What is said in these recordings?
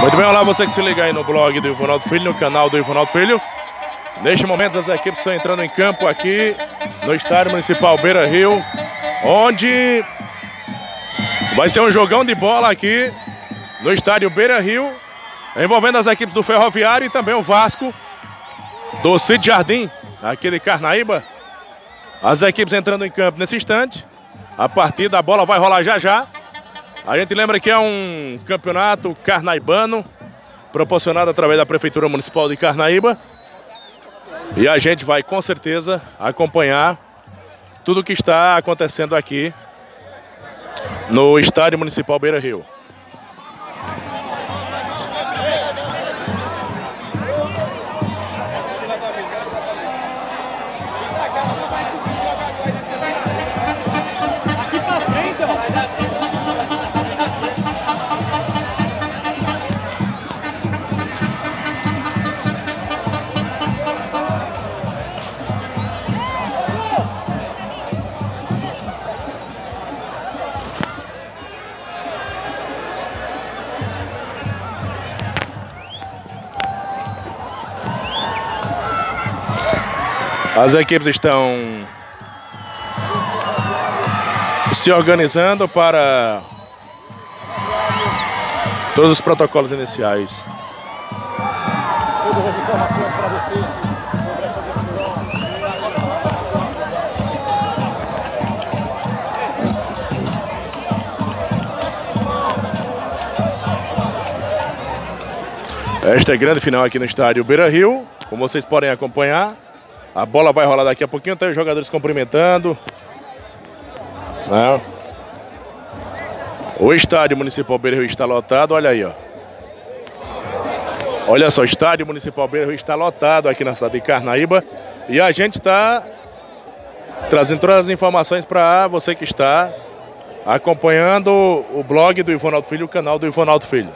Muito bem, olá você que se liga aí no blog do Ivonaldo Filho, no canal do Ivonaldo Filho. Neste momento as equipes estão entrando em campo aqui no Estádio Municipal Beira-Rio, onde vai ser um jogão de bola aqui no Estádio Beira-Rio, envolvendo as equipes do Ferroviário e também o Vasco do Cid Jardim, aqui de Carnaíba. As equipes entrando em campo nesse instante. A partida, a bola vai rolar já já. A gente lembra que é um campeonato carnaibano, proporcionado através da Prefeitura Municipal de Carnaíba. E a gente vai, com certeza, acompanhar tudo o que está acontecendo aqui no Estádio Municipal Beira-Rio. As equipes estão se organizando para todos os protocolos iniciais. Todas as informações para você sobre essa decisão. Esta é a grande final aqui no Estádio Beira-Rio, como vocês podem acompanhar. A bola vai rolar daqui a pouquinho, tem os jogadores cumprimentando. O Estádio Municipal Beira-Rio está lotado, olha aí, ó. Olha só, o Estádio Municipal Beira-Rio está lotado aqui na cidade de Carnaíba. E a gente está trazendo todas as informações para você que está acompanhando o blog do Ivonaldo Filho, o canal do Ivonaldo Filho.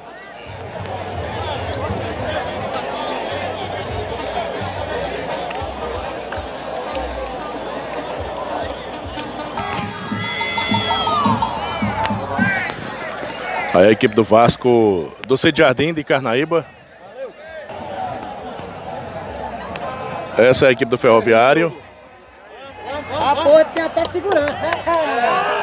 A equipe do Vasco do Cid Jardim de Carnaíba. Essa é a equipe do Ferroviário. A porra tem até segurança, cara.